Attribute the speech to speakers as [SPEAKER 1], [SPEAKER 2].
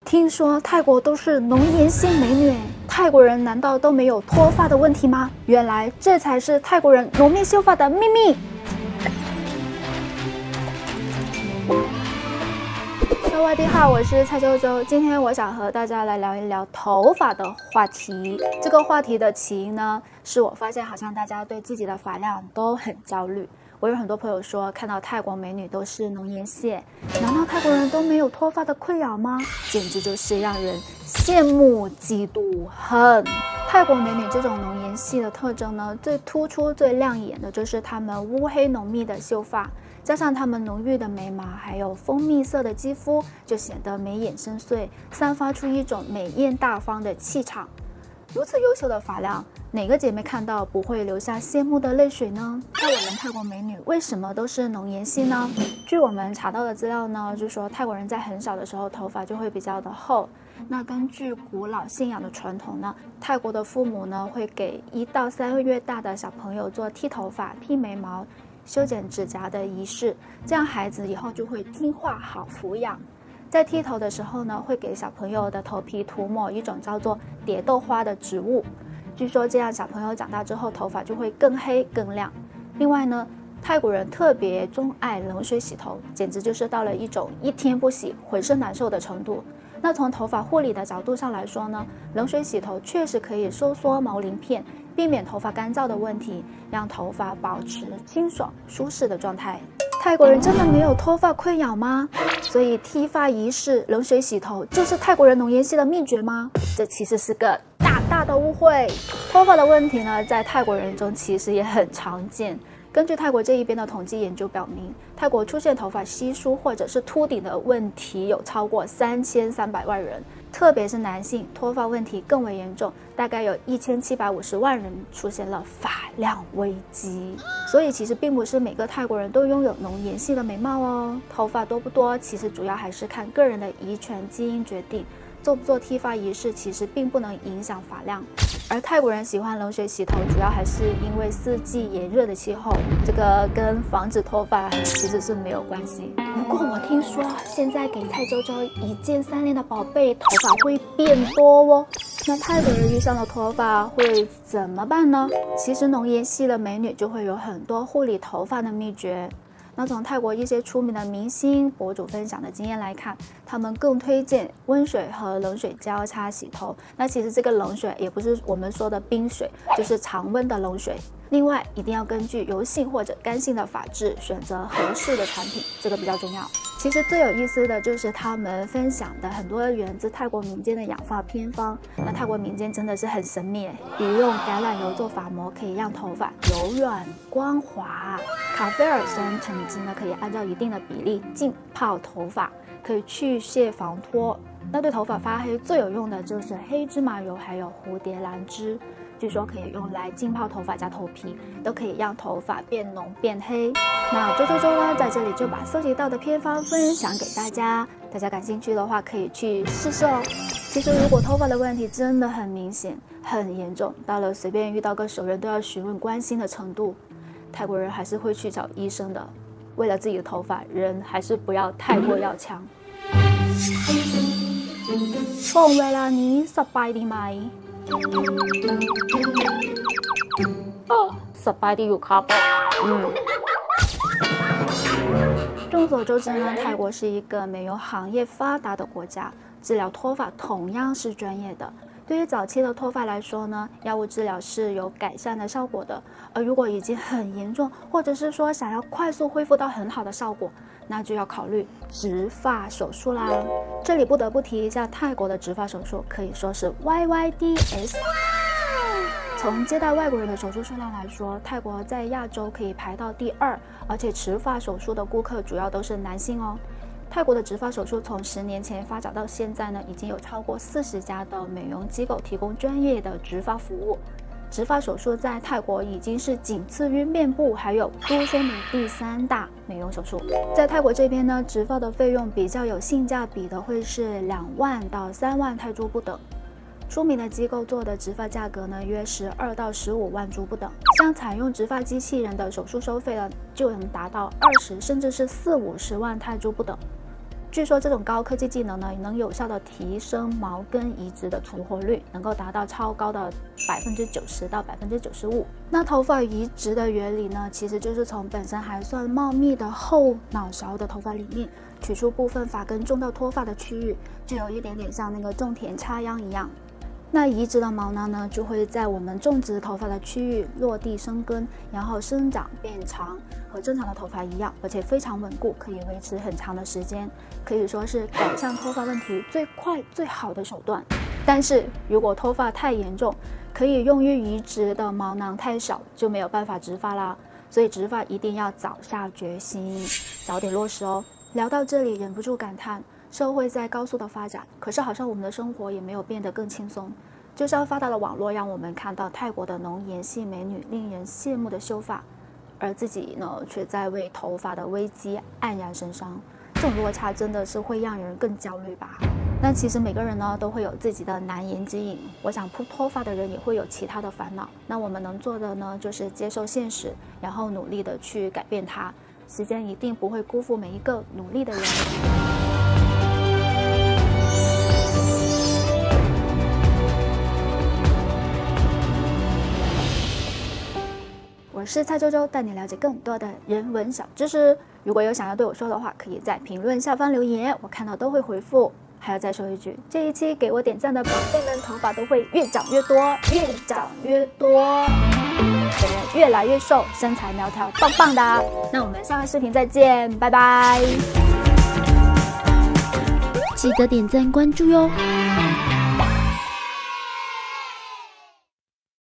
[SPEAKER 1] 听说泰国都是浓颜系美女，泰国人难道都没有脱发的问题吗？原来这才是泰国人浓密秀发的秘密。สวัสดีค่ะ，我是蔡周周。今天我想和大家来聊一聊头发的话题。这个话题的起因呢，是我发现好像大家对自己的发量都很焦虑。我有很多朋友说，看到泰国美女都是浓颜系，难道泰国人都没有脱发的困扰吗？简直就是让人羡慕、嫉妒、恨。泰国美女这种浓颜系的特征呢，最突出、最亮眼的就是她们乌黑浓密的秀发，加上她们浓郁的眉毛，还有蜂蜜色的肌肤，就显得眉眼深邃，散发出一种美艳大方的气场。如此优秀的发量，哪个姐妹看到不会流下羡慕的泪水呢？那我们泰国美女为什么都是浓颜系呢？据我们查到的资料呢，就说泰国人在很小的时候头发就会比较的厚。那根据古老信仰的传统呢，泰国的父母呢会给1到3个月大的小朋友做剃头发、剃眉毛、修剪指甲的仪式，这样孩子以后就会听话好抚养。在剃头的时候呢，会给小朋友的头皮涂抹一种叫做蝶豆花的植物，据说这样小朋友长大之后头发就会更黑更亮。另外呢，泰国人特别钟爱冷水洗头，简直就是到了一种1天不洗浑身难受的程度。那从头发护理的角度上来说呢，冷水洗头确实可以收缩毛鳞片，避免头发干燥的问题，让头发保持清爽舒适的状态。泰国人真的没有脱发困扰吗？所以剃发仪式、冷水洗头就是泰国人浓颜系的秘诀吗？这其实是个大的误会。脱发的问题呢，在泰国人中其实也很常见。根据泰国这一边的统计研究表明，泰国出现头发稀疏或者是秃顶的问题有超过3300万人，特别是男性脱发问题更为严重，大概有1750万人出现了发量危机。所以其实并不是每个泰国人都拥有浓颜系的美貌哦，头发多不多其实主要还是看个人的遗传基因决定。做不做剃发仪式其实并不能影响发量，而泰国人喜欢冷水洗头，主要还是因为4季炎热的气候，这个跟防止脱发其实是没有关系。不过我听说现在给蔡周周1键3连的宝贝，头发会变多哦。那泰国人遇上了脱发会怎么办呢？其实浓颜系的美女就会有很多护理头发的秘诀。那从泰国一些出名的明星博主分享的经验来看，他们更推荐温水和冷水交叉洗头。那其实这个冷水也不是我们说的冰水，就是常温的冷水。另外，一定要根据油性或者干性的发质选择合适的产品，这个比较重要。其实最有意思的就是他们分享的很多源自泰国民间的养发偏方。那泰国民间真的是很神秘，比如用橄榄油做发膜，可以让头发柔软光滑；卡菲尔酸橙汁呢，可以按照一定的比例浸泡头发，可以去屑防脱。那对头发发黑最有用的就是黑芝麻油，还有蝴蝶兰汁。据说可以用来浸泡头发加头皮，都可以让头发变浓变黑。那周呢，在这里就把搜集到的偏方分享给大家，大家感兴趣的话可以去试试哦。其实如果头发的问题真的很明显、很严重，到了随便遇到个熟人都要询问关心的程度，泰国人还是会去找医生的。为了自己的头发，人还是不要太过要强。ช่วงเวลานี้สบายดีไหมสบายดีอยู่ครับ众所周知呢，泰国是一个美容行业发达的国家，治疗脱发同样是专业的。对于早期的脱发来说呢，药物治疗是有改善的效果的，而如果已经很严重，或者是说想要快速恢复到很好的效果，那就要考虑植发手术啦。这里不得不提一下泰国的植发手术，可以说是 YYDS。从接待外国人的手术数量来说，泰国在亚洲可以排到第2，而且植发手术的顾客主要都是男性哦。泰国的植发手术从10年前发展到现在呢，已经有超过40家的美容机构提供专业的植发服务。植发手术在泰国已经是仅次于面部还有嘟胸的第3大美容手术。在泰国这边呢，植发的费用比较有性价比的会是2万到3万泰铢不等。出名的机构做的植发价格呢，约12到15万铢不等。像采用植发机器人的手术收费呢，就能达到20甚至是40-50万泰铢不等。 据说这种高科技技能呢，能有效的提升毛根移植的存活率，能够达到超高的90%到95%。那头发移植的原理呢，其实就是从本身还算茂密的后脑勺的头发里面取出部分发根种到脱发的区域，就有一点点像那个种田插秧一样。那移植的毛囊呢，就会在我们种植头发的区域落地生根，然后生长变长，和正常的头发一样，而且非常稳固，可以维持很长的时间，可以说是改善脱发问题最快最好的手段。但是如果脱发太严重，可以用于移植的毛囊太少，就没有办法植发啦。所以植发一定要早下决心，早点落实哦。聊到这里，忍不住感叹，社会在高速的发展，可是好像我们的生活也没有变得更轻松。就像发达的网络让我们看到泰国的浓颜系美女令人羡慕的秀发，而自己呢却在为头发的危机黯然神伤。这种落差真的是会让人更焦虑吧。但其实每个人呢都会有自己的难言之隐，我想脱发的人也会有其他的烦恼。那我们能做的呢，就是接受现实，然后努力的去改变它。时间一定不会辜负每一个努力的人。我是蔡周周，带你了解更多的人文小知识。如果有想要对我说的话，可以在评论下方留言，我看到都会回复。还要再说一句，这一期给我点赞的宝贝们，头发都会越长越多，越长越多，本人越来越瘦，身材苗条，棒棒的。那我们下个视频再见，拜拜！
[SPEAKER 2] 记得点赞关注哟。